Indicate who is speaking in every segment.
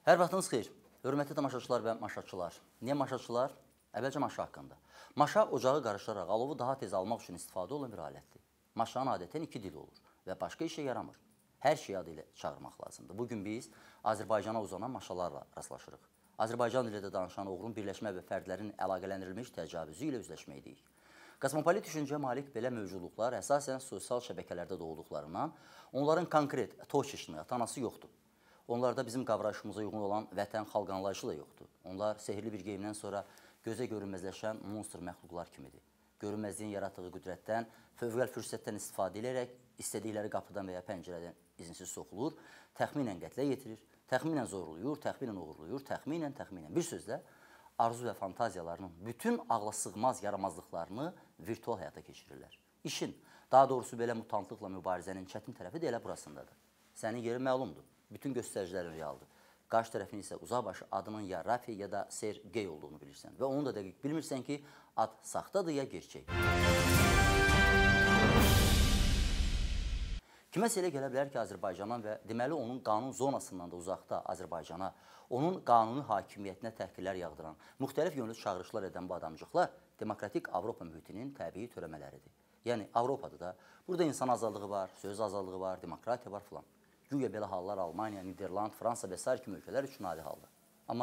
Speaker 1: Hər vaxtınız xeyir. Hörmətli tamaşaçılar və maşaçılar. Niyə maşaçılar? Əvvəlcə maşa haqqında. Maşa ocağı qarışdıraraq alovu daha tez almaq üçün istifadə olan bir alətdir. Maşanın adətən iki dili olur və başqa işə yaramır. Hər şey adı ilə çağırmaq lazımdır. Bugün biz Azərbaycana uzanan maşalarla rastlaşırıq. Azərbaycan dilində danışan oğrun birləşmə və fərdlərin əlaqələndirilmiş təcavüzü ilə üzləşməkdəyik. Kosmopolit düşüncəyə malik belə mövcudluqlar əsasən sosial şəbəkələrdə doğulduqlarından onların konkret toçişini, atanası yoxdur. Onlarda bizim qavrayışımıza uyğun olan vətən xalq anlayışı da yoxdur. Onlar sehirli bir geyimdən sonra gözə görünməzləşən monster məxluqlar kimidir. Görünməzliyin yaratdığı qüdrətdən, fövqəl fürsətdən istifadə edərək istədikləri qapıdan və ya pəncərədən izinsiz soxulur, təxminən qətlə yetirir, təxminən zorluyur, təxminən uğurluyur, təxminən. Bir sözlə, arzu və fantaziyalarının bütün ağla sığmaz yaramazlıqlarını virtual həyata keçirirlər. İşin, daha doğrusu belə mutantlıqla mübarizənin çətin tərəfi də elə burasındadır. Sənin yerin məlumdur. Bütün göstəricilərin realdır. Qarşı tərəfin isə uzaqbaşı adının ya Rafi ya da Sergey olduğunu bilirsən. Və onu da dəqiq bilmirsən ki, ad saxtadır ya gerçək. Kiməsə elə gələ bilər ki, Azərbaycana və deməli onun qanun zonasından da uzaqda Azərbaycana, onun qanuni hakimiyyətinə təhqirlər yağdıran, müxtəlif yönlü çağırışlar edən bu adamcıqlar demokratik Avropa mühitinin təbii törəmələridir. Yəni, Avropada da burada insan azadlığı var, söz azadlığı var, demokratiya var filan. Güya belə hallar Almaniya, Niderland, Fransa və s. kimi ölkələr üçün adi haldır. Amma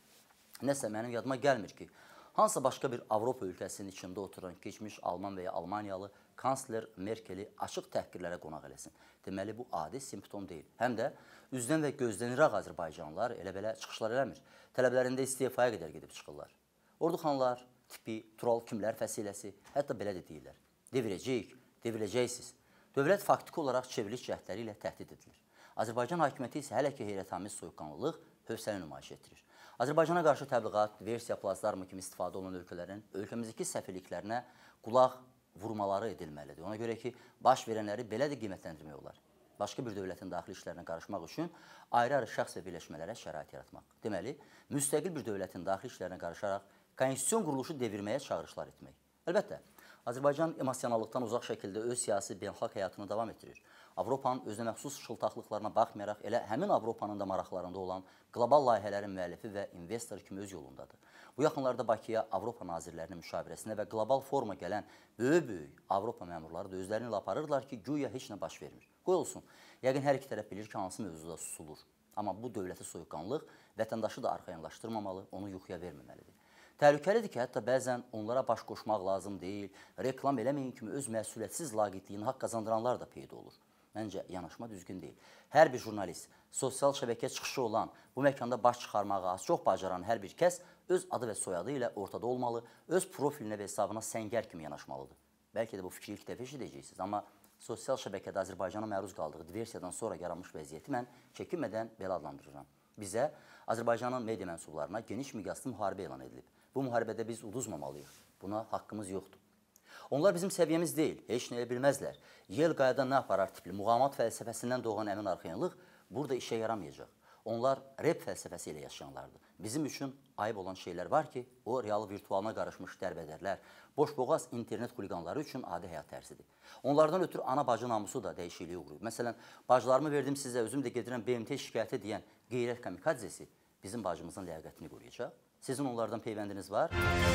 Speaker 1: nəsə mənim yadıma gəlmir ki, hansısa başqa bir Avropa ölkəsinin içində oturan keçmiş Alman və ya Almaniyalı kansler Merkeli açıq təhqirlərə qonaq eləsin. Deməli, bu adi simptom deyil. Həm də üzdən və gözləniraq Azərbaycanlılar elə belə çıxışlar eləmir. Tələblərində istifaya qədər gedib çıxırlar. Orduxanlar, tipi, Tural kimlər fəsiləsi, hətta belə də deyirlər. Devirəcəyik, deviləcəksiniz. Dövlət faktiki olaraq çevriliş cəhdləri ilə təhdid edilir. Azərbaycan hakimiyyəti isə hələ ki heyrətamiz soyuqqanlılıq, hövsələ nümayiş etdirir. Azərbaycana qarşı təbliğat, versiya, plazdarmı kimi istifadə olunan ölkələrin ölkəmizdəki səfirliklərinə qulaq vurmaları edilməlidir. Ona görə ki, baş verənləri belə də qiymətləndirmək olar. Başqa bir dövlətin daxili işlərinə qarışmaq üçün ayrı-ayrı şəxs və birləşmələrə şərait yaratmaq. Deməli, müstəqil bir dövlətin daxili işlərinə qarışaraq konstitusiyon quruluşu devirməyə çağırışlar etmək. Əlbəttə, Azərbaycan emosionallıqdan uzaq şəkildə öz siyasi beynəlxalq həyatını davam etdirir. Avropanın özünə məxsus şıltaqlıqlarına baxmayaraq elə həmin Avropanın da maraqlarında olan qlobal layihələrin müəllifi və investor kimi öz yolundadır. Bu yaxınlarda Bakıya Avropa nazirlərinin müşavirəsinə və qlobal foruma gələn böyük Avropa məmurları da özlərini ilə aparırlar ki, güya heç nə baş vermir. Qoy olsun, yəqin hər iki tərəf bilir ki, hansı mövzuda susulur. Amma bu dövləti soyuqqanlıq vətəndaşı da arxayanlaşdırmamalı, onu yuxuya verməməlidir. Təhlükəlidir ki, hətta bəzən onlara baş qoşmaq lazım deyil, reklam eləməyin kimi öz məsuliyyətsiz laqeydliyini haqq qazandıranlar da peyda olur. Məncə, yanaşma düzgün deyil. Hər bir jurnalist, sosial şəbəkə çıxışı olan, bu məkanda baş çıxarmağı az çox bacaran hər bir kəs öz adı və soyadı ilə ortada olmalı, öz profilinə və hesabına səngər kimi yanaşmalıdır. Bəlkə də bu fikri ilk dəfə eşidəcəksiniz, amma sosial şəbəkədə Azərbaycana məruz qaldığı diversiyadan sonra yaranmış vəziyyəti mən çəkinmədən belə adlandırıram. Bizə Azərbaycanın media mənsublarına geniş miqyaslı müharibə elan edilib. Bu müharibədə biz uduzmamalıyıq. Buna haqqımız yoxdur. Onlar bizim səviyyəmiz deyil, heç nəyə bilməzlər. Yel qayada nə aparar tipli muğamat fəlsəfəsindən doğan əmin arxayanlıq burada işə yaramayacaq. Onlar rep fəlsəfəsi ilə yaşayanlardır. Bizim üçün ayıb olan şeylər var ki, o real virtualına qarışmış dərbədərlər, boş-boğaz internet xuliqanları üçün adi həyat tərzidir. Onlardan ötürü ana-bacı namusu da dəyişikliyə uğrayıb. Məsələn, bacılarımı verdim sizə, özüm də gedirəm BMT şikayəti deyən qeyrət kamikadzesi bizim bacımızın ləyaqətini qoruyacaq. Sizin onlardan peyvəndiniz var?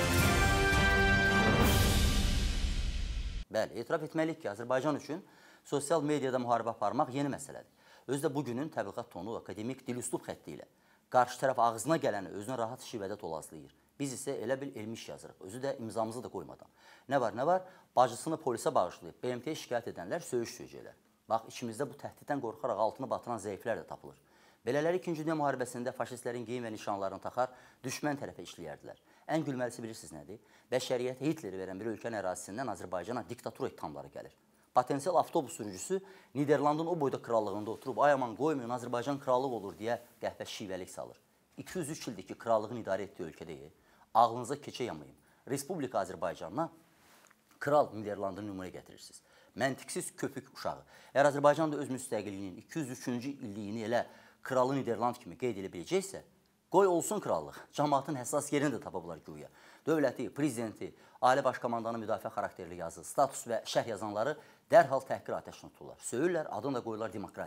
Speaker 1: Bəli, etiraf etməliyik ki, Azərbaycan üçün sosial mediada müharibə aparmaq yeni məsələdir. Özü də bugünün təbliğat tonu akademik dil-üslub xətti ilə qarşı tərəf ağzına gələni özünə rahat şivədə tolazlayır. Biz isə elə bil elmi iş yazırıq, özü də imzamızı da qoymadan. Nə var? Bacısını polisə bağışlayıb BMT şikayət edənlər söyüş söyləyəcəklər. Bax, içimizdə bu təhdiddən qorxaraq altını batıran zəiflər də tapılır. Belələri 2-ci Dünya müharibəsində faşistlərin geyim və nişanlarını taxar, düşmən tərəfə işləyərdilər. Ən gülməlisi bilirsiniz nədir? Bəşəriyyət Hitleri verən bir ölkənin ərazisindən Azərbaycana diktatura ittihamları gəlir. Potensial avtobus sürücüsü Niderlandın o boyda krallığında oturub, ay aman qoymayın, Azərbaycan krallıq olur deyə qəhvə şivəlik salır. 203 ildir ki, krallığın idarə etdiyi ölkədəyik. Ağlınıza keçə yamayın. Respublika Azərbaycanına kral Niderlandını nümunə gətirirsiniz. Məntiqsiz köpük uşağı. Əgər Azərbaycan da öz müstəqilliyinin 203-cü illiyini elə kralı Niderland kimi qeyd edə biləcəksə, qoy olsun krallıq. Cəmaatın həssas yerini də tapa bilər güya. Dövləti, prezidenti, ali baş komandanın müdafiə xarakterli yazı, status və şərh yazanları dərhal təhqir atəşini tuturlar. Söyürlər, adını da qoyurlar demokratiya.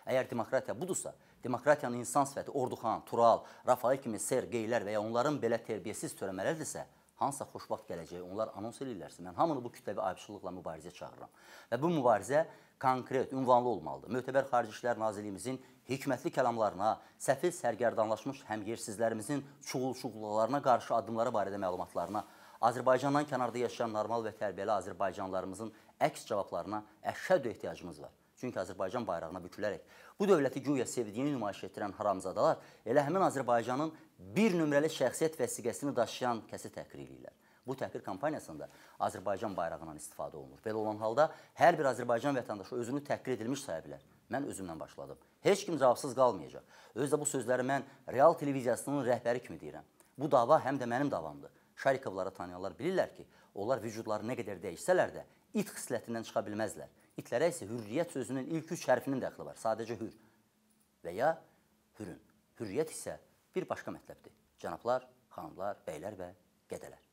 Speaker 1: Əgər demokratiya budursa, demokratiyanın insan sifəti Orduxan, Tural, Rafael kimi Sergeylər və ya onların belə tərbiyəsiz törəmələrdirsə, hansısa xoşbaxt gələcəyi onlar anons edirlərsə, mən hamını bu kütləvi ayıbçılıqla mübarizə çağırıram. Və bu mübarizə konkret, ünvanlı olmalıdır. Mötəbər Xarici İşlər Nazirliyimizin hikmətli kəlamlarına, səfil sərgərdanlaşmış həmyersizlərimizin çuğul-çuğullarına qarşı addımları barədə məlumatlarına, Azərbaycandan kənarda yaşayan normal və tərbiyəli Azərbaycanlarımızın əks cavablarına əşhəd ehtiyacımız var. Çünki Azərbaycan bayrağına bükülərək bu dövləti güya sevdiyini nümayiş etdirən haramzadalar elə həmin Azərbaycanın bir nömrəli şəxsiyyət vəsiqəsini daşıyan kəsi təhqir edirlər. Bu təhqir kampaniyasında Azərbaycan bayrağından istifadə olunur. Belə olan halda hər bir Azərbaycan vətəndaşı özünü təhqir edilmiş saya bilər. Mən özümdən başladım. Heç kim cavabsız qalmayacaq. Özdə bu sözləri mən Real televiziyasının rəhbəri kimi deyirəm. Bu dava həm də mənim davamdır. Şarikovları tanıyanlar bilirlər ki, onlar vücudları nə qədər dəyişsələr də it xislətindən çıxa bilməzlər. İtlərə isə hürriyyət sözünün ilk 3 hərfinin dəxli var. Sadəcə hür və ya hürün. Hürriyyət isə bir başqa mətləbdir. Cənablar, xanımlar, bəylər və qədələr.